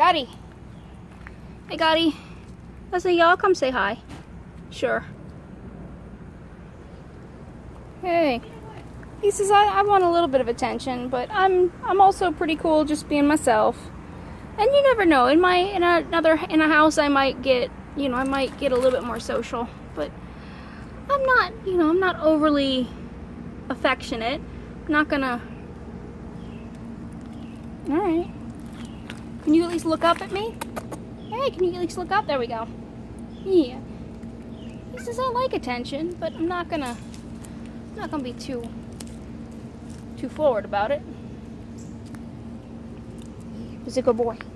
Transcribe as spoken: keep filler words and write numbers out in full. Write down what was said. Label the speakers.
Speaker 1: Gotti. Hey, Gotti. I say, y'all come say hi. Sure. Hey. He says, I, I want a little bit of attention, but I'm I'm also pretty cool just being myself. And you never know. In my in a, another in a house, I might get you know I might get a little bit more social, but I'm not you know I'm not overly affectionate. I'm not gonna. All right. Can you at least look up at me? Hey, can you at least look up? There we go. Yeah. He says I like attention, but I'm not gonna. I'm not gonna be too. too forward about it. He's a good boy.